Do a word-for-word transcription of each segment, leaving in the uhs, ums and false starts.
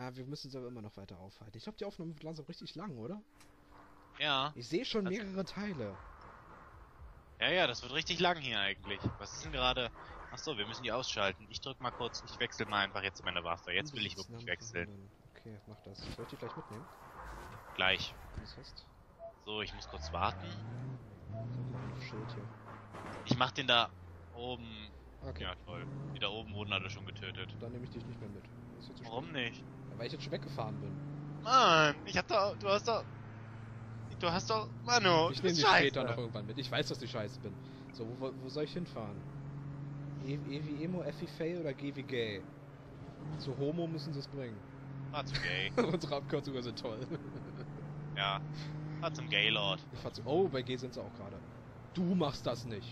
Ja, wir müssen uns aber immer noch weiter aufhalten. Ich glaube, die Aufnahme wird langsam richtig lang, oder? Ja. Ich sehe schon das mehrere Teile. Ja, ja, das wird richtig lang hier eigentlich. Was ist denn gerade... Achso, wir müssen die ausschalten. Ich drück mal kurz, ich wechsle mal einfach jetzt meine Waffe. Jetzt will ich wirklich wechseln. Okay, mach das. Soll ich die gleich mitnehmen? Gleich. Das heißt? So, ich muss kurz warten. Ich hab noch ein Schild hier. Ich mach den da oben... Okay. Ja, toll. Die da oben wurden alle schon getötet. Dann nehme ich dich nicht mehr mit. Das ist jetzt zu Warum spät. nicht? Ja, weil ich jetzt schon weggefahren bin. Mann, ich hab da... Du hast doch... Du hast doch... Manu, Ich du nehme bist dich scheiße. später noch irgendwann mit. Ich weiß, dass ich scheiße bin. So, wo, wo soll ich hinfahren? E, e wie Emo, F wie Fail oder G wie Gay? Zu Homo müssen sie es bringen. Fahr zum Gay. Unsere Abkürzungen sind toll. Ja. Fahr zum Gaylord. Ich fahr zu... Oh, bei G sind sie auch gerade. Du machst das nicht.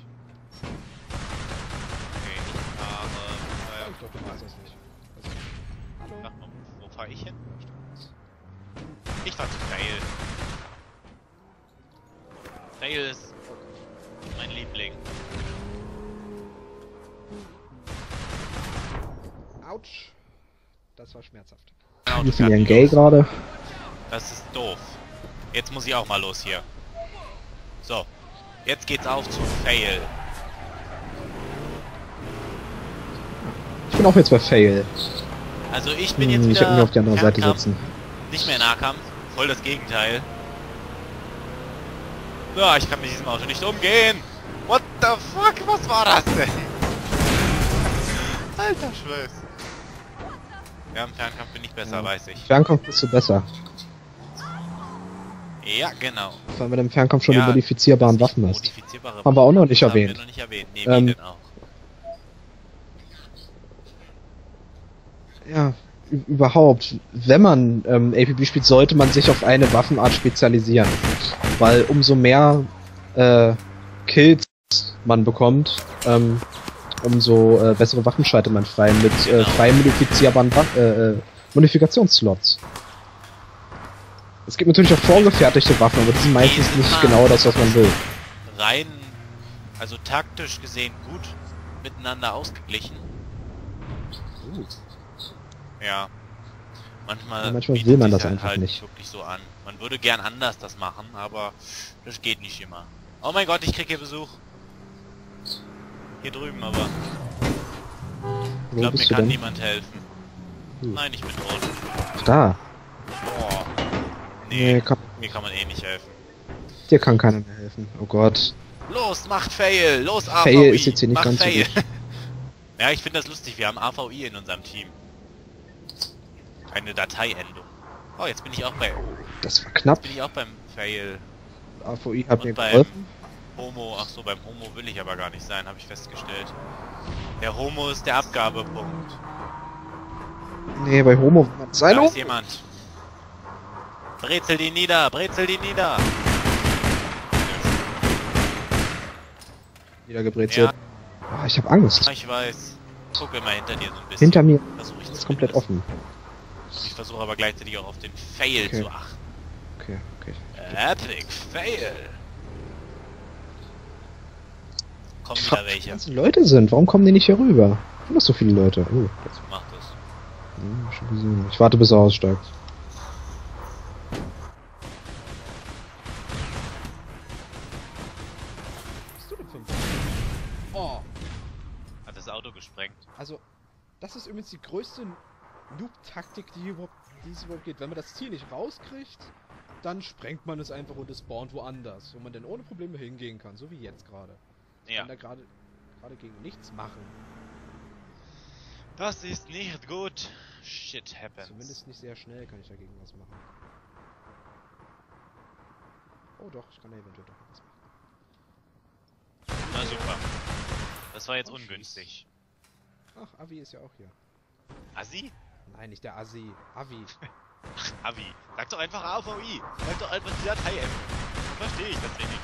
Okay, ich fahre... Sag ich doch, du machst das nicht. Also, hallo? Sag mal, wo fahr ich hin? Ja, stimmt. Ich fahr zu Fail. Fail ist mein Liebling. Autsch. Das war schmerzhaft. Wir sind ja ein Gay gerade. Das ist doof. Jetzt muss ich auch mal los hier. So. Jetzt geht's auf zu Fail. Ich bin auch jetzt bei Fail. Also ich bin Hm, jetzt ich wieder hätte mich auf die andere Seite Fernkampf, setzen. nicht mehr Nahkampf. Voll das Gegenteil. Ja, ich kann mit diesem Auto nicht umgehen. What the fuck? Was war das denn? Alter Schweiß. Ja, im Fernkampf bin ich besser, Ja. weiß ich. Fernkampf bist du besser. Ja, genau. Weil man im Fernkampf schon Ja, die modifizierbaren Waffen hast. Modifizierbare Haben wir auch noch nicht Waffen haben erwähnt. wir noch nicht erwähnt. Nee, Ähm, wie denn auch? Ja, ü- überhaupt. Wenn man ähm, A P B spielt, sollte man sich auf eine Waffenart spezialisieren. Weil umso mehr äh, Kills man bekommt, ähm, umso äh, bessere Waffen schaltet man frei mit äh, Genau. frei modifizierbaren Waff äh, äh, Modifikationsslots. Es gibt natürlich auch vorgefertigte Waffen, aber die sind meistens sind nicht mal- genau das, was man will. Rein, also taktisch gesehen gut miteinander ausgeglichen. Uh, Ja. Manchmal, Ja, manchmal bietet will man sich's das einfach halt nicht. wirklich so an. Man würde gern anders das machen, aber das geht nicht immer. Oh mein Gott, ich krieg hier Besuch. Hier drüben, aber ich Wo glaube, mir bist du kann denn? niemand helfen. Hm. Nein, ich bin tot. Da. Boah. Nee, Nee, kann, mir kann man eh nicht helfen. dir kann keiner mehr helfen. Oh Gott. Los, macht Fail! Los, A V I! Fail ist jetzt hier nicht macht ganz so Fail! gut. Ja, ich finde das lustig, wir haben A V I in unserem Team. Eine Dateiendung. Oh, jetzt bin ich auch bei... Das war knapp. bin ich auch beim Fail. A V I hat mir Und beim geholfen. Homo, ach so, beim Homo will ich aber gar nicht sein, habe ich festgestellt. Der Homo ist der Abgabepunkt. Nee, bei Homo war man Da sein. ist jemand. Brezel die nieder, brezel die nieder. Wieder gebrezelt. Ja, Ah, ich hab Angst. ich weiß. Guck immer hinter dir so ein bisschen. Hinter mir Versuch ich ist komplett zumindest. offen. Ich versuche aber gleichzeitig auch auf den Fail Okay. zu achten. Okay, okay. Epic Fail. Kommen Fuck, wieder die welche. ganzen Leute sind. Warum kommen die nicht hier rüber? Warum das so viele Leute? Oh, das Mach das. hm, schon gesehen. Ich warte, bis er aussteigt. bist du denn für ein... Oh, Hat das Auto gesprengt. also, das ist übrigens die größte Noob-Taktik, die, überhaupt, die es überhaupt geht. Wenn man das Ziel nicht rauskriegt, dann sprengt man es einfach und es spawnt woanders, wo man dann ohne Probleme hingehen kann, so wie jetzt gerade. Ich Ja. kann da gerade gerade gegen nichts machen. Das ist nicht gut. Shit happens. Zumindest nicht sehr schnell kann ich dagegen was machen. Oh doch, ich kann da eventuell doch was machen. Na super. Das war jetzt Oh, ungünstig. Ach, Avi ist ja auch hier. Assi? Nein, nicht der Assi. Avi. Avi. Sag doch einfach A V I. Sag doch einfach die Datei M. Verstehe ich das wenig.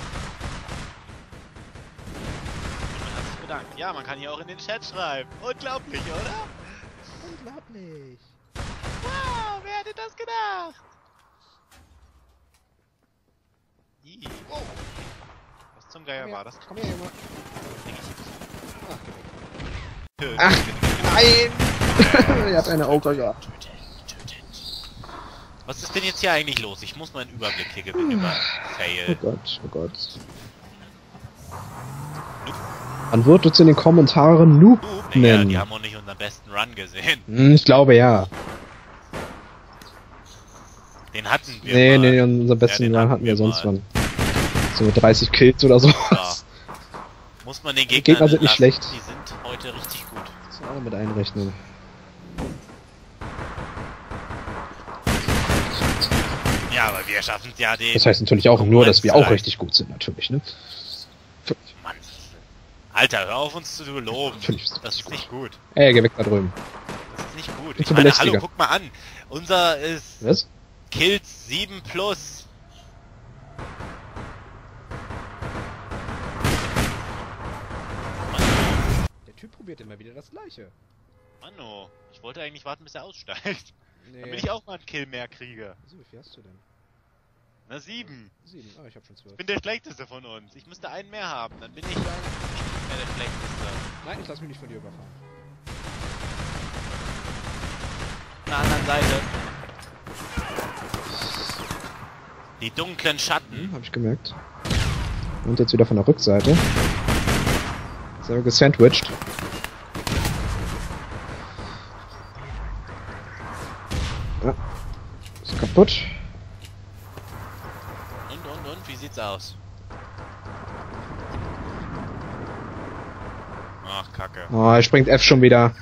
Man hat sich bedankt. Ja, man kann hier auch in den Chat schreiben. Unglaublich, oder? Unglaublich. Wow, wer hätte das gedacht? Ih. Oh. Was zum Geier Komm her, war das? Komm her, Junge. Ach, Ach, nein! Er hat eine Auger gehabt. Töte, töte. Was ist denn jetzt hier eigentlich los? Ich muss meinen Überblick hier gewinnen über Oh Fail. Gott, oh Gott. Man wird uns in den Kommentaren Noob Naja, nennen. die haben auch nicht unseren besten Run gesehen. Hm, ich glaube ja. Den hatten wir Nee, mal. nee, unseren besten den Run hatten hatten wir wir sonst mal. wann. So dreißig Kills oder so. Ja. Muss man den Gegnern Gegner sind nicht lassen. schlecht. Die sind heute richtig gut. Das müssen wir alle mit einrechnen. Ja, aber wir schaffen es ja den... Das heißt natürlich auch nur, dass wir auch Konkurrenz richtig gut sind, natürlich, ne? Mann. Alter, hör auf uns zu loben. Natürlich ist Das ist nicht gut. Ey, geh weg da drüben. Das ist nicht gut. Bin Ich zu meine, belästiger. hallo, guck mal an. Unser ist Was? Kills sieben plus. Der Typ probiert immer wieder das Gleiche. Manno, ich wollte eigentlich warten, bis er aussteigt. Nee. Damit ich auch mal einen Kill mehr kriege. So, wie viel hast du denn? Na, sieben. Sieben. Ah, ich hab schon zwölf. Ich bin der Schlechteste von uns. Ich müsste einen mehr haben. Dann bin ich nicht mehr der Schlechteste. Nein, ich lass mich nicht von dir überfahren. Auf der anderen Seite. Die dunklen Schatten. Hm, hab ich gemerkt. Und jetzt wieder von der Rückseite. Sehr gesandwiched. Ja. Ist kaputt. Und, und, und, wie sieht's aus? Ach, Kacke. Oh, er springt F schon wieder.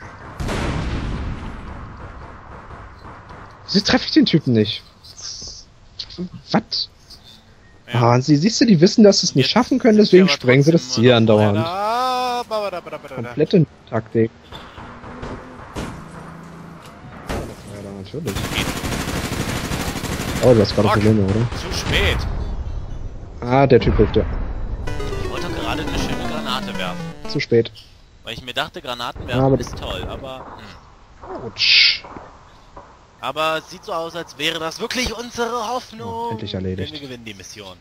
Wieso treffe ich den Typen nicht? Was? Ja. Ah, sie, siehst du, die wissen, dass sie es nicht Jetzt schaffen können, sind deswegen wir aber sprengen sie das trotzdem Ziel immer noch andauernd. vorher da. Ba, ba, ba, ba, ba, ba. Komplette Taktik. Ja, da natürlich. Oh, du hast gerade Fuck. Probleme, oder? Zu spät. Ah, der Typ hilft dir. Ich wollte gerade eine schöne Granate werfen. Zu spät. Weil ich mir dachte, Granaten Ja, werfen aber- ist toll, aber... Hm. Autsch. Aber es sieht so aus, als wäre das wirklich unsere Hoffnung. Oh, endlich erledigt. Denn wir gewinnen die Mission.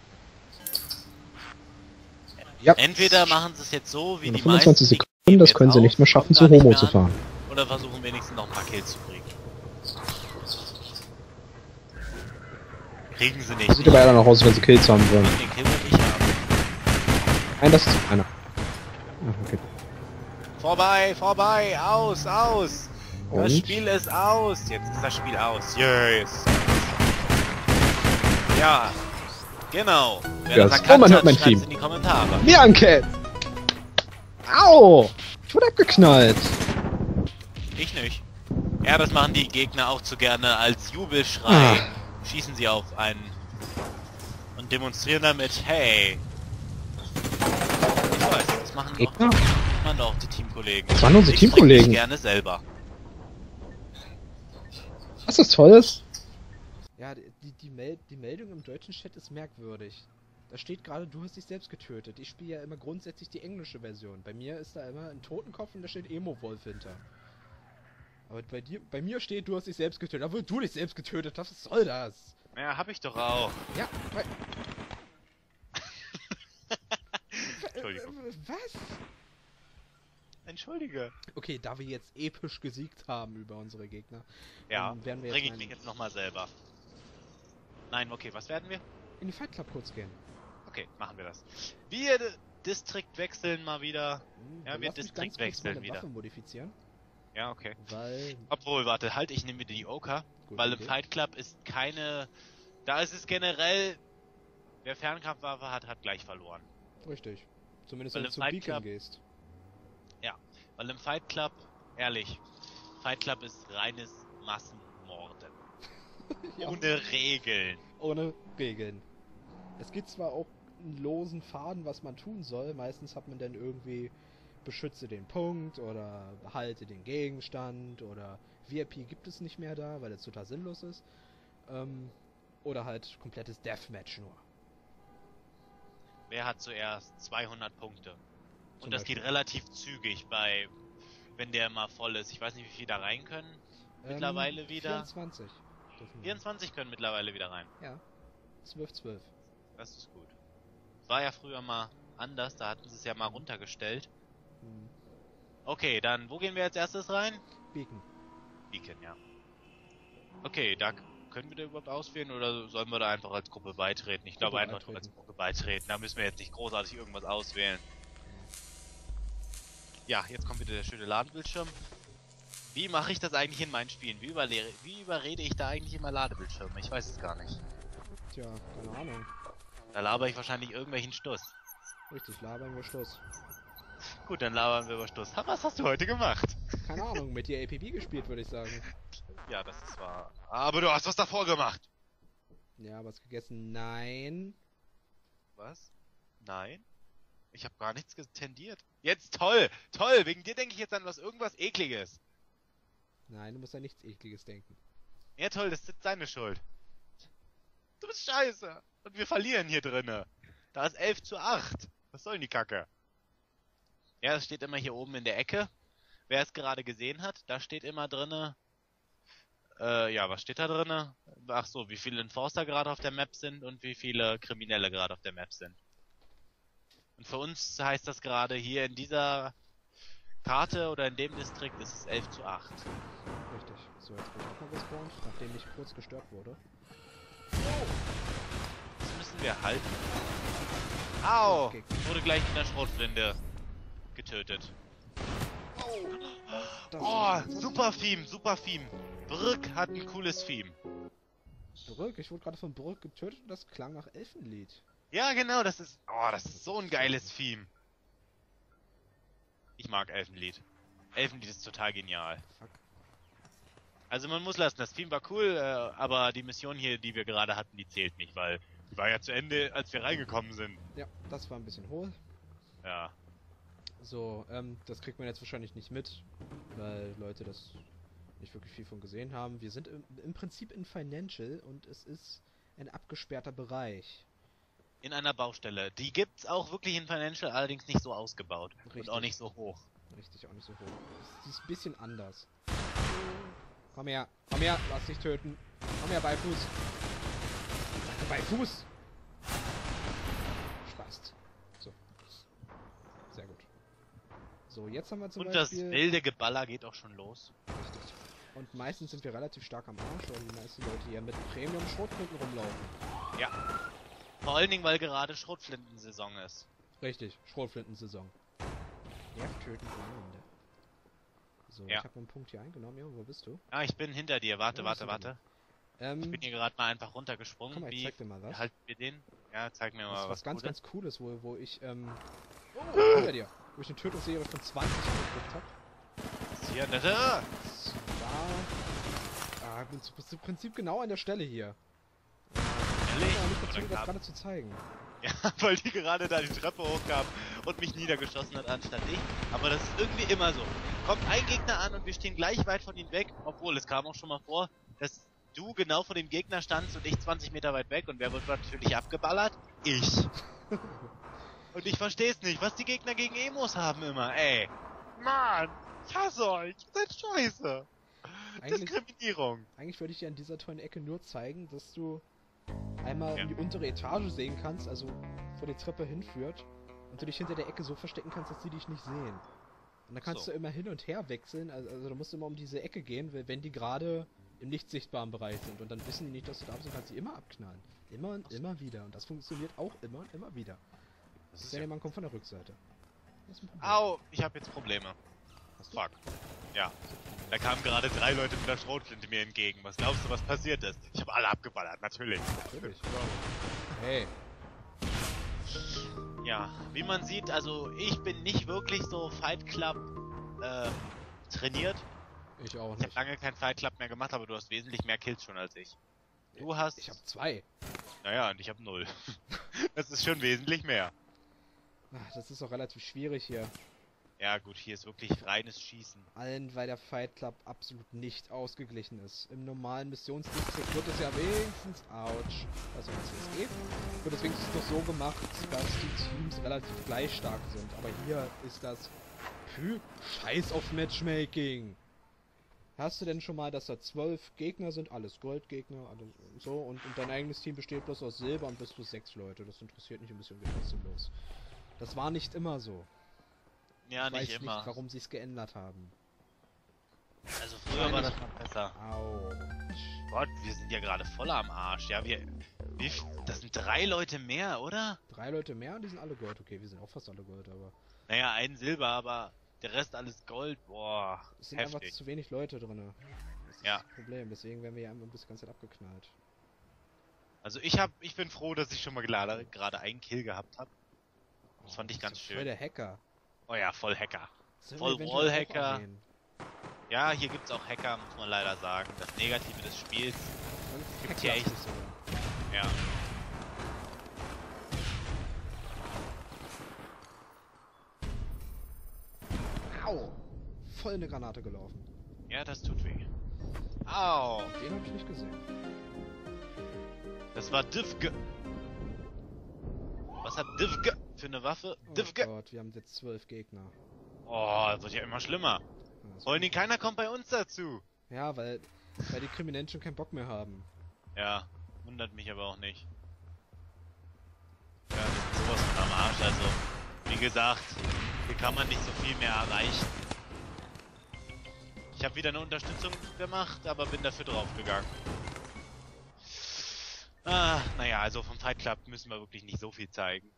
Ja. Entweder machen sie es jetzt so, wie Nur die noch fünfundzwanzig meisten, die Sekunden, geben das jetzt können sie auf, nicht mehr schaffen, kommen zu gar nicht Homo mehr zu an, fahren. Oder versuchen wenigstens noch ein paar Kills zu kriegen. Kriegen sie nicht. Sieht aber eher danach aus, wenn sie Kills haben wollen. Den Kill will ich haben. Nein, das ist einer. Ah, okay. Vorbei, vorbei, aus, aus. Das Und? Spiel ist aus. Jetzt ist das Spiel aus. Yes. Ja, genau. Wer Ja, das so, erkannt man hört hat, mein schreibt's Team. in die Kommentare. Bianca! Au! Ich wurde abgeknallt. Ich nicht. Ja, das machen die Gegner auch zu gerne als Jubelschrei. Ah. Schießen sie auf einen und demonstrieren damit, hey. Ich weiß, das machen auch, Gegner? das machen auch die Teamkollegen. Das waren unsere Ich trinke Teamkollegen. gerne selber. Was ist Tolles? Ja, die, die, Mel die Meldung im deutschen Chat ist merkwürdig. Da steht gerade, du hast dich selbst getötet. Ich spiele ja immer grundsätzlich die englische Version. Bei mir ist da immer ein Totenkopf und da steht Emo-Wolf hinter. Aber bei dir, bei mir steht, du hast dich selbst getötet. Obwohl du dich selbst getötet hast, was soll das? Ja, hab ich doch auch. Ja, bei... Entschuldigung. Äh, Was? Entschuldige. Okay, da wir jetzt episch gesiegt haben über unsere Gegner, Ja, ähm, werden wir bring jetzt ich mich mal jetzt nochmal selber. Nein, okay, was werden wir? in die Fight Club kurz gehen. Okay, machen wir das. Wir D- District wechseln mal wieder. Hm, Ja, dann wir lass mich District ganz kurz wechseln meine wieder. Waffe modifizieren, Ja, okay. weil... Obwohl, warte, halt, ich nehme wieder die Oka, Gute weil im Idee. Fight Club ist keine... Da ist es generell... Wer Fernkampfwaffe hat, hat gleich verloren. Richtig. Zumindest Weil wenn im du zu Fight Beacon Club- gehst. Weil im Fight Club, ehrlich, Fight Club ist reines Massenmorden. Ja. Ohne Regeln. Ohne Regeln. Es gibt zwar auch einen losen Faden, was man tun soll. Meistens hat man dann irgendwie beschütze den Punkt oder behalte den Gegenstand oder V I P gibt es nicht mehr da, weil es total sinnlos ist. Ähm, oder halt komplettes Deathmatch nur. Wer hat zuerst zweihundert Punkte? Zum Und das Beispiel. geht relativ zügig bei, wenn der mal voll ist. Ich weiß nicht, wie viel da rein können. Mittlerweile ähm, wieder. vierundzwanzig. dürfen wir. vierundzwanzig können mittlerweile wieder rein. Ja. zwölf, zwölf. Das ist gut. War ja früher mal anders, da hatten sie es ja mal runtergestellt. Hm. Okay, dann wo gehen wir als erstes rein? Beacon. Beacon, ja. Okay, da können wir da überhaupt auswählen oder sollen wir da einfach als Gruppe beitreten? Ich glaube Gruppe einfach nur als beitreten. Gruppe beitreten. Da müssen wir jetzt nicht großartig irgendwas auswählen. Ja, jetzt kommt wieder der schöne Ladebildschirm. Wie mache ich das eigentlich in meinen Spielen? Wie, überlehre, wie überrede ich da eigentlich immer Ladebildschirme? Ich weiß es gar nicht. Tja, keine Ahnung. Da laber ich wahrscheinlich irgendwelchen Stuss. Richtig, labern wir Schluss. Gut, dann labern wir über Stuss. Ha, was hast du heute gemacht? Keine Ahnung, mit dir A P B gespielt, würde ich sagen. Ja, das ist wahr. Aber du hast was davor gemacht. Ja, was gegessen? Nein. Was? Nein? Ich habe gar nichts tendiert. Jetzt toll, toll. Wegen dir denke ich jetzt an was irgendwas Ekliges. Nein, du musst an nichts Ekliges denken. Ja toll, das ist deine Schuld. Du bist scheiße. Und wir verlieren hier drinne. Da ist elf zu acht. Was soll denn die Kacke? Ja, es steht immer hier oben in der Ecke. Wer es gerade gesehen hat, da steht immer drinne. Äh, ja, was steht da drinne? Ach so, wie viele Enforcer gerade auf der Map sind und wie viele Kriminelle gerade auf der Map sind. Und für uns heißt das gerade hier in dieser Karte oder in dem Distrikt ist es elf zu acht. Richtig. So, jetzt bin ich auch mal gespawnt, nachdem ich kurz gestört wurde. Das müssen wir halten. Au! Okay. Wurde gleich mit der Schrotflinte getötet. Das Oh, ist super Theme, super Theme. Brück hat ein cooles Theme. Brück. Ich wurde gerade von Brück getötet und das klang nach Elfenlied. Ja, genau, das ist... Oh, das ist so ein geiles Theme. Ich mag Elfenlied. Elfenlied ist total genial. Fuck. Also man muss lassen, das Theme war cool, äh, aber die Mission hier, die wir gerade hatten, die zählt nicht, weil die war ja zu Ende, als wir reingekommen sind. Ja, das war ein bisschen hohl. Ja. So, ähm, das kriegt man jetzt wahrscheinlich nicht mit, weil Leute das nicht wirklich viel von gesehen haben. Wir sind im, im Prinzip in Financial und es ist ein abgesperrter Bereich. In einer Baustelle. Die gibt's auch wirklich in Financial, allerdings nicht so ausgebaut. Richtig. Und auch nicht so hoch. Richtig, auch nicht so hoch. Sie ist ein bisschen anders. Komm her, komm her, lass dich töten. Komm her, Beifuß. Beifuß! Spaß. So. Sehr gut. So, jetzt haben wir zum Und das Beispiel... wilde Geballer geht auch schon los. Richtig. Und meistens sind wir relativ stark am Arsch, weil die meisten Leute hier mit Premium-Schrotflinten rumlaufen. Ja. Vor allen Dingen, weil gerade Schrotflintensaison ist. Richtig, Schrotflintensaison. Nervtöten für Ende. So, Ja. ich habe einen Punkt hier eingenommen. Ja, wo bist du? Ah, ich bin hinter dir. Warte, Ja, warte, super. warte. Ähm, Ich bin hier gerade mal einfach runtergesprungen. komm mal, ich Wie zeig dir mal was. halten wir den? Ja, zeig mir Das mal ist was, was ganz, Cooles. ganz Cooles, wo, wo ich, ähm... Oh, hinter dir. Wo ich eine Tötungsserie von zwanzig gekriegt habe. Was ist hier? Da, da. Das war... Ah, bin zu- im Prinzip genau an der Stelle hier. Ehrlich? Ja, nicht dazu, Oder das gab- gerade zu zeigen. Ja, weil die gerade da die Treppe hochkam und mich niedergeschossen hat anstatt ich. Aber das ist irgendwie immer so. Kommt ein Gegner an und wir stehen gleich weit von ihm weg, obwohl es kam auch schon mal vor, dass du genau vor dem Gegner standst und ich zwanzig Meter weit weg und wer wird natürlich abgeballert? Ich. Und ich versteh's nicht, was die Gegner gegen Emos haben immer, ey. Mann, ich hasse euch, ihr seid scheiße. Eigentlich, Diskriminierung. eigentlich würde ich dir an dieser tollen Ecke nur zeigen, dass du einmal Ja. in die untere Etage sehen kannst, also wo die Treppe hinführt, und du dich hinter der Ecke so verstecken kannst, dass sie dich nicht sehen. Und dann kannst So. du immer hin und her wechseln, also, also du musst immer um diese Ecke gehen, weil- wenn die gerade im nicht sichtbaren Bereich sind und dann wissen die nicht, dass du da bist und kannst sie immer abknallen. Immer und Ach so. immer wieder. Und das funktioniert auch immer und immer wieder. Das ist Denn ja... der Mann kommt von der Rückseite. Das ist ein Problem. Au, ich habe jetzt Probleme. Hast du? Fuck. Ja. Da kamen gerade drei Leute mit der Schrotflinte mir entgegen. Was glaubst du, was passiert ist? Ich habe alle abgeballert, natürlich. Natürlich. Hey. Ja, wie man sieht, also ich bin nicht wirklich so Fight Club äh, trainiert. Ich auch Ich habe nicht. lange kein Fight Club mehr gemacht, aber du hast wesentlich mehr Kills schon als ich. Du hast... Ich habe zwei. Naja, und ich habe null. Das ist schon wesentlich mehr. Ach, das ist auch relativ schwierig hier. Ja gut, hier ist wirklich reines Schießen. Allen, weil der Fight Club absolut nicht ausgeglichen ist. Im normalen Missionsdistrikt wird es ja wenigstens, ouch, also im C S G, wird es wenigstens noch so gemacht, dass die Teams relativ gleich stark sind. Aber hier ist das Pü, scheiß auf Matchmaking. Hast du denn schon mal, dass da zwölf Gegner sind, alles Goldgegner, alles so, und, und dein eigenes Team besteht bloß aus Silber und bist du sechs Leute? Das interessiert mich ein bisschen, geht trotzdem los. Das war nicht immer so. Ja, Ich nicht weiß immer. nicht, warum sie es geändert haben. Also früher war das noch besser. Autsch. Gott, wir sind ja gerade voll am Arsch. Ja, wir, wir... Das sind drei Leute mehr, oder? Drei Leute mehr und die sind alle Gold. Okay, wir sind auch fast alle Gold, aber Naja, ein Silber, aber der Rest alles Gold. Boah, es sind einfach heftig. zu wenig Leute drin. Das ist Ja. das Problem, deswegen werden wir ja immer bis die ganze Zeit abgeknallt. Also ich hab, ich bin froh, dass ich schon mal gerade gerade einen Kill gehabt habe. Das fand ich ist ganz doch schön. Voll der Hacker. Oh ja, voll Hacker. Sollen Voll wir eventuell auch Wallhacker. erwähnen? Ja, hier gibt's auch Hacker, muss man leider sagen. Das Negative des Spiels. Und Gibt's hier echt. hacklastig sogar. Ja. Au! Voll in eine Granate gelaufen. Ja, das tut weh. Au! Den habe ich nicht gesehen. Das war Divge. Was hat Divge für eine Waffe? Oh Divge. Gott, wir haben jetzt zwölf Gegner. Oh, das wird ja immer schlimmer. Ja, das Vor allen Dingen keiner kommt bei uns dazu. Ja, weil, weil die Kriminellen schon keinen Bock mehr haben. Ja, wundert mich aber auch nicht. Ja, wir sind sowas von am Arsch, also, wie gesagt, hier kann man nicht so viel mehr erreichen. Ich habe wieder eine Unterstützung gemacht, aber bin dafür draufgegangen. Ah, naja, also vom Fight Club müssen wir wirklich nicht so viel zeigen.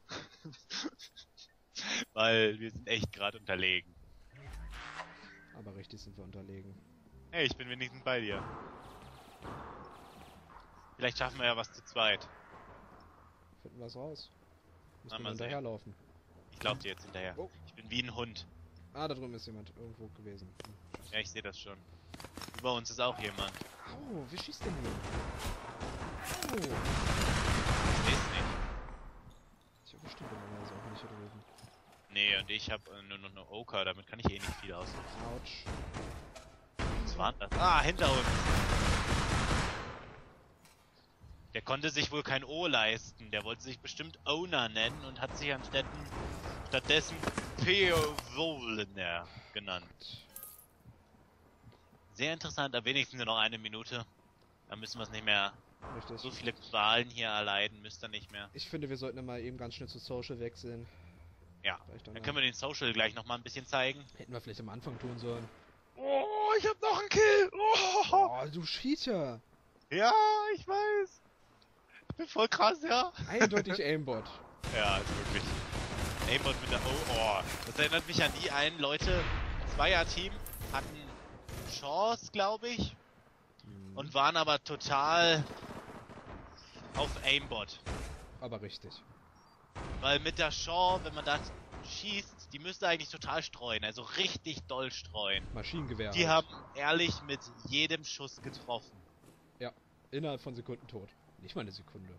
Weil wir sind echt gerade unterlegen. Aber richtig sind wir unterlegen. Hey, ich bin wenigstens bei dir. Vielleicht schaffen wir ja was zu zweit. Finden wir es raus. Na, Müssen mal wir sehen. hinterherlaufen. Ich lauf dir jetzt hinterher. Oh. Ich bin wie ein Hund. Ah, da drüben ist jemand irgendwo gewesen. Hm. Ja, ich sehe das schon. Über uns ist auch jemand. Au, wie schießt denn hier? Au! Ich seh's nicht. Ich habe bestimmt normalerweise auch nicht hier drüben. Nee, und ich habe äh, nur noch eine Oka, damit kann ich eh nicht viel ausrichten. Autsch. Was war denn das? Ah, hinter uns! Der konnte sich wohl kein O leisten. Der wollte sich bestimmt Owner nennen und hat sich anstatt stattdessen Peovolner genannt. Sehr interessant, aber wenigstens nur noch eine Minute. Dann müssen wir es nicht mehr. Richtig. So viele Qualen hier erleiden, müsst ihr nicht mehr. Ich finde, wir sollten mal eben ganz schnell zu Social wechseln. Ja. Vielleicht Dann danach. können wir den Social gleich nochmal ein bisschen zeigen. Hätten wir vielleicht am Anfang tun sollen. Oh, ich hab noch einen Kill! Oh. Oh, du Cheater! Ja, ich weiß. Ich bin voll krass, ja. Eindeutig Aimbot. Ja, ist wirklich. Aimbot mit der Oh, oh. Das erinnert mich an die einen Leute, Zweier-Team, hatten Chance, glaube ich, Hm, und waren aber total auf Aimbot. aber richtig. Weil mit der Shaw, wenn man da schießt, die müsste eigentlich total streuen, also richtig doll streuen. Maschinengewehr. Die halt. haben ehrlich mit jedem Schuss getroffen. Innerhalb von Sekunden tot. Nicht mal eine Sekunde.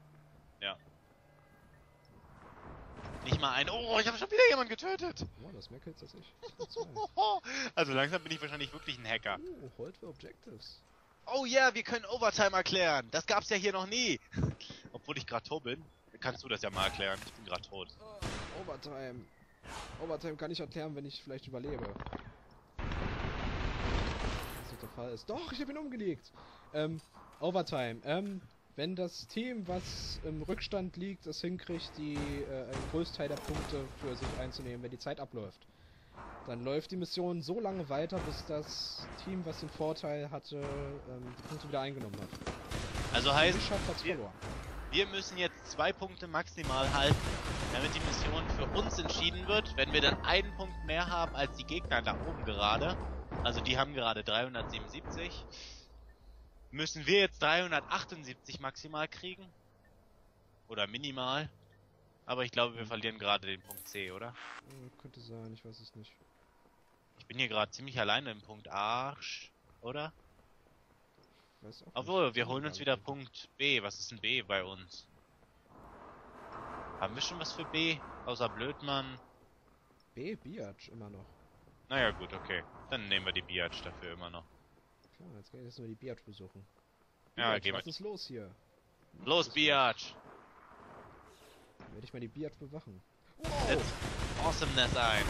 Nicht mal ein, oh, ich habe schon wieder jemanden getötet. Oh, das mehr Kills als ich. Ich hab zwei. Also langsam bin ich wahrscheinlich wirklich ein Hacker. Oh, Hold for Objectives. Oh ja, yeah, wir können Overtime erklären. Das gab's ja hier noch nie. Obwohl ich gerade tot bin, kannst du das ja mal erklären. Ich bin gerade tot. Oh, Overtime. Overtime kann ich erklären, wenn ich vielleicht überlebe. Was nicht der Fall ist. Doch, ich habe ihn umgelegt. Ähm, Overtime. Ähm, wenn das Team, was im Rückstand liegt, es hinkriegt, die äh, einen Großteil der Punkte für sich einzunehmen, wenn die Zeit abläuft, dann läuft die Mission so lange weiter, bis das Team, was den Vorteil hatte, ähm, die Punkte wieder eingenommen hat. Also Wer heißt, nicht schafft, hat's wir- verloren. wir müssen jetzt zwei Punkte maximal halten, damit die Mission für uns entschieden wird. Wenn wir dann einen Punkt mehr haben als die Gegner da oben gerade, also die haben gerade dreihundertsiebenundsiebzig, müssen wir jetzt dreihundertachtundsiebzig maximal kriegen. Oder minimal. Aber ich glaube, wir verlieren gerade den Punkt C, oder? Äh, könnte sein, ich weiß es nicht. Ich bin hier gerade ziemlich alleine im Punkt Arsch, oder? Ich weiß auch Obwohl, nicht. wir holen uns wieder Punkt B. Was ist ein B bei uns? Haben wir schon was für B? Außer Blödmann? B, Biatch, immer noch. Naja gut, okay. Dann nehmen wir die Biatch dafür immer noch. Klar, jetzt gehen wir jetzt nur die Biatch besuchen. Ja, Biatch, gehen wir. was ist los hier? Los, Biatch! Dann werde ich mal die Biatch bewachen. Setz Awesomeness ein.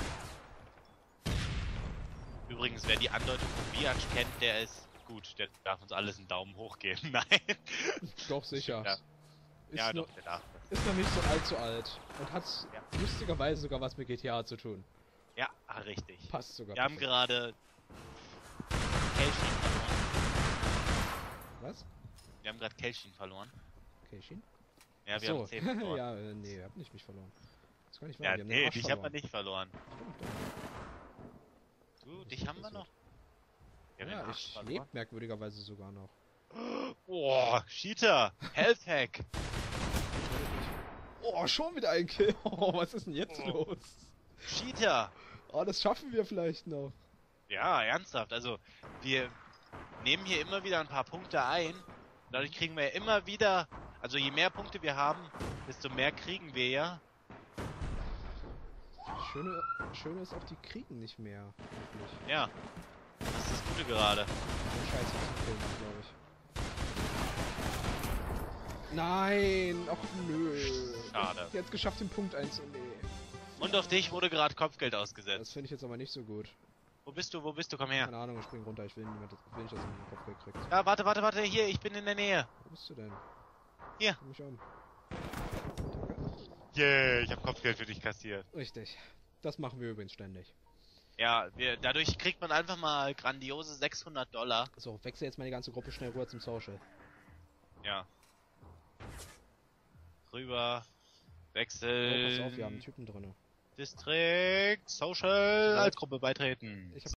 Übrigens, wer die Andeutung von Biatch kennt, der ist gut. Der darf uns alles einen Daumen hoch geben. Nein. Doch, sicher. Ja. Ist, Ja, nur, doch, der darf das. ist noch nicht so allzu alt. Und hat Ja. lustigerweise sogar was mit G T A zu tun. Ja, ah, richtig. Passt sogar. Wir haben perfekt. gerade Kelchi verloren. Was? haben gerade Kelchin verloren. Keishin? Ja, wir so. haben zehn verloren. ja, äh, nee, ihr habt nicht mich verloren. Das kann nicht wahr. Ja, die haben den nee, Arsch dich haben wir verloren. nicht verloren. Stimmt, doch. Du, Was dich ist haben wir passiert? noch. Wir haben Ja, den Arsch ich verloren. lebe merkwürdigerweise sogar noch. Boah, Cheater! Health Hack! Oh, schon wieder ein Kill. Oh, was ist denn jetzt Oh. los? Cheater! Oh, das schaffen wir vielleicht noch. Ja, ernsthaft. Also, wir nehmen hier immer wieder ein paar Punkte ein. Dadurch kriegen wir immer wieder, also je mehr Punkte wir haben, desto mehr kriegen wir ja. Schöne, Schöne ist auch, die kriegen nicht mehr. Wirklich. Ja. Das ist das Gute gerade. Oh, scheiße, zum Killen, glaube ich. Nein! Ach nö. Schade. Jetzt geschafft, den Punkt einzunehmen. Und auf dich wurde gerade Kopfgeld Das ausgesetzt. finde ich jetzt aber nicht so gut. Wo bist du? Wo bist du? Komm her. Keine Ahnung, ich spring runter. Ich will, niemand, will nicht, dass jemand den Kopf kriegt. Ja, warte, warte, warte. Hier, ich bin in der Nähe. Wo bist du denn? Hier. Guck mich um. Yeah, ich habe Kopfgeld für dich kassiert. Richtig. Das machen wir übrigens ständig. Ja, wir, dadurch kriegt man einfach mal grandiose sechshundert Dollar. So, wechsel jetzt mal die ganze Gruppe schnell rüber zum Social. Ja. Rüber. Oh, Wechsel. pass auf, wir haben einen Typen drin. District Social als Gruppe beitreten. Ich hab